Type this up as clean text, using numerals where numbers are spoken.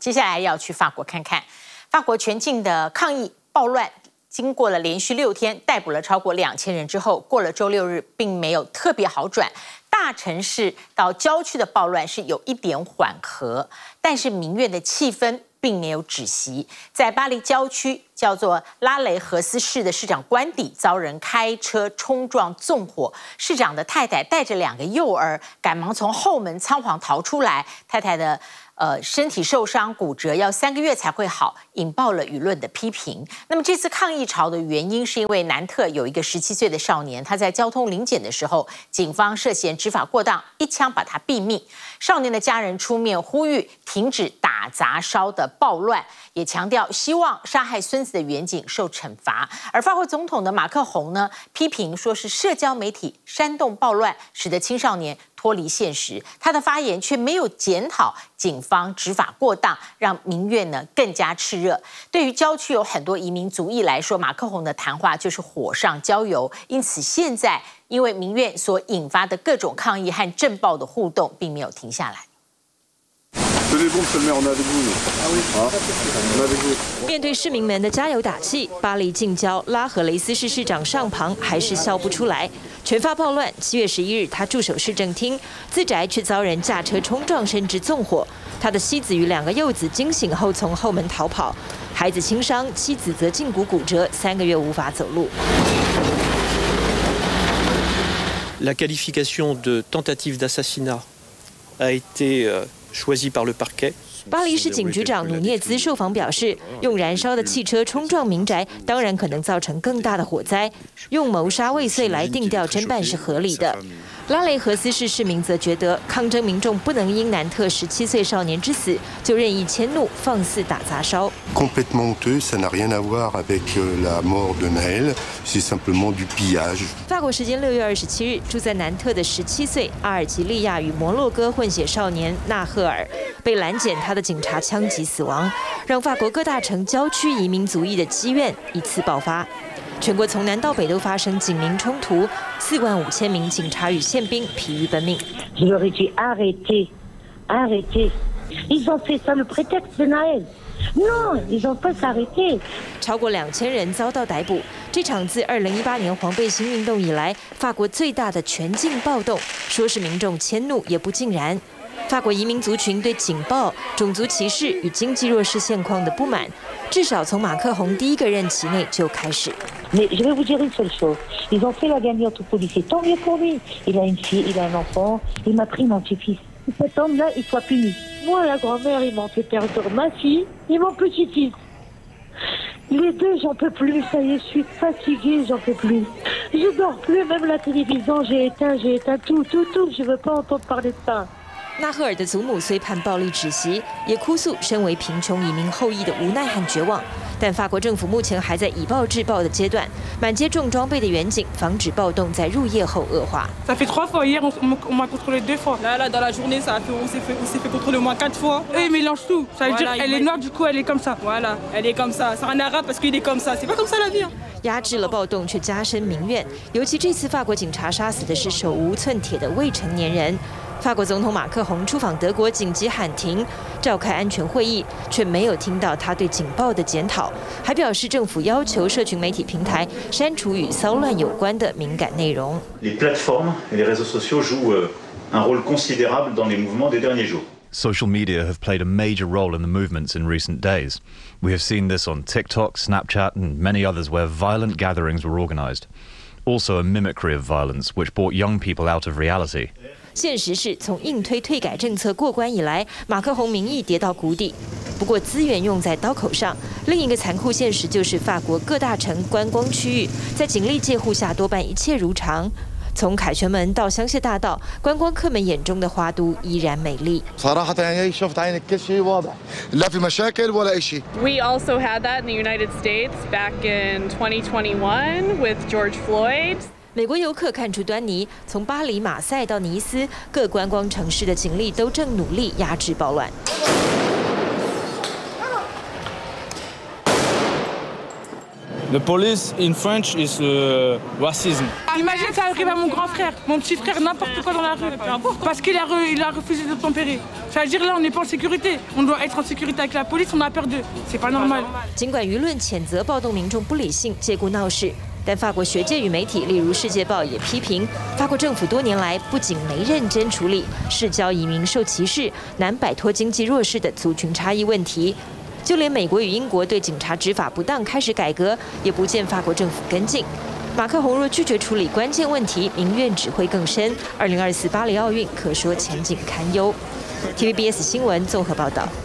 接下来要去法国看看，法国全境的抗议暴乱。 经过了连续6天，逮捕了超过2000人之后，过了周6日，并没有特别好转。大城市到郊区的暴乱是有一点缓和，但是民怨的气氛并没有止息。在巴黎郊区叫做拉雷荷斯市的市长官邸，遭人开车冲撞纵火，市长的太太带着2个幼儿，赶忙从后门仓皇逃出来。太太的身体受伤骨折，要3个月才会好，引爆了舆论的批评。那么这次抗议潮的原因，是因为南特有一个17岁的少年，他在交通临检的时候，警方涉嫌执法过当，一枪把他毙命。少年的家人出面呼吁停止打砸烧的暴乱，也强调希望杀害孙子的远警受惩罚。而法国总统的马克宏呢，批评说是社交媒体煽动暴乱，使得青少年脱离现实。他的发言却没有检讨警方执法过当，让民怨呢更加炽热。对于郊区有很多移民族裔来说，马克宏的谈话就是火上浇油。因此，现在因为民怨所引发的各种抗议和震爆的互动，并没有停下来。 面对市民们的加油打气，巴黎近郊拉荷雷斯市市长上庞还是笑不出来。全发暴乱，7月11日，他驻守市政厅，自宅却遭人驾车冲撞，甚至纵火。他的妻子与2个幼子惊醒后从后门逃跑，孩子轻伤，妻子则胫骨骨折，3个月无法走路。 La qualification de tentative d'assassinat a été choisie par le parquet. 巴黎市警局长努涅兹受访表示，用燃烧的汽车冲撞民宅，当然可能造成更大的火灾。用谋杀未遂来定调侦办是合理的。拉雷荷斯市市民则觉得，抗争民众不能因南特17岁少年之死就任意迁怒，放肆打砸烧。 Complètement honteux, ça n'a rien à voir avec la mort de Naël, c'est simplement du pillage. 法国时间6月27日，住在南特的17岁阿尔及利亚与摩洛哥混血少年纳赫尔被拦检，他的警察枪击死亡，让法国各大城郊区移民族裔的积怨一次爆发。全国从南到北都发生警民冲突，45000名警察与宪兵疲于奔命。 Je leur ai dit arrêtez, arrêtez. Ils ont fait ça le prétexte de Naël. Non, ils ont pas s'arrêter. 超过2000人遭到逮捕。这场自2018年黄背心运动以来，法国最大的全境暴动，说是民众迁怒也不尽然。法国移民族群对警暴、种族歧视与经济弱势现况的不满，至少从马克宏第1个任期内就开始。 Mais je vais vous dire une seule chose. Ils ont fait la gagnante au policier. Tant mieux pour lui. Il a une fille, il a un enfant. Il m'a pris mon petit-fils. Cet homme-là, il soit puni. Moi, la grand-mère, ils m'ont fait perdre ma fille et mon petit-fils. Les deux, j'en peux plus. Ça y est, je suis fatiguée, j'en peux plus. Je dors plus, même la télévision, j'ai éteint tout. Je veux pas entendre parler de ça. 纳赫尔的祖母虽判暴力止息，也哭诉身为贫穷移民后裔的无奈和绝望。但法国政府目前还在以暴制暴的阶段，满街重装备的远警防止暴动在入夜后恶化。 Ça fait 3 fois hier, on m'a contrôlé 2 fois. Là, dans la journée, on s'est fait contrôler au moins 4 fois. Et ils mélangent tout. Ça veut dire elle est noire, du coup elle est comme ça. Voilà, elle est comme ça. C'est un arabe parce qu'il est comme ça. C'est pas comme ça la vie. 压制了暴动，却加深民怨。尤其这次法国警察杀死的是手无寸铁的未成年人。 法国总统马克宏出访德国，紧急喊停，召开安全会议，却没有听到他对警暴的检讨，还表示政府要求社群媒体平台删除与骚乱有关的敏感内容。 Les plateformes et les réseaux sociaux jouent un rôle considérable dans les mouvements des derniers jours. Social media have played a major role in the movements in recent days. We have seen this on TikTok, Snapchat, and many others where violent gatherings were organized. Also a mimicry of violence, which brought young people out of reality. 现实是从硬推退改政策过关以来，马克宏民意跌到谷底。不过资源用在刀口上，另一个残酷现实就是法国各大城观光区域在警力介护下多半一切如常。从凯旋门到香榭大道，观光客们眼中的花都依然美丽。 صراحة يعني شفت عينك كل شيء واضح، لا في مشاكل ولا شيء. We also had that in the United States back in 2021 with George Floyd. 美国游客看出端倪，从巴黎、马赛到尼斯，各观光城市的警力都正努力压制暴乱。 The police in French is racisme. Imagine ça arrive à mon grand frère, mon petit frère, n'importe quoi dans la rue, parce qu'il a refusé de tempérer. Ça veut dire là, on n'est pas en sécurité. On doit être en sécurité avec la police, on a peur d'eux. C'est pas normal. 尽管舆论谴责暴动民众不理性、借故闹事，但法国学界与媒体，例如《世界报》也批评，法国政府多年来不仅没认真处理市郊移民受歧视、难摆脱经济弱势的族群差异问题。 就连美国与英国对警察执法不当开始改革，也不见法国政府跟进。马克宏若拒绝处理关键问题，民怨只会更深。2024巴黎奥运可说前景堪忧。TVBS 新闻综合报道。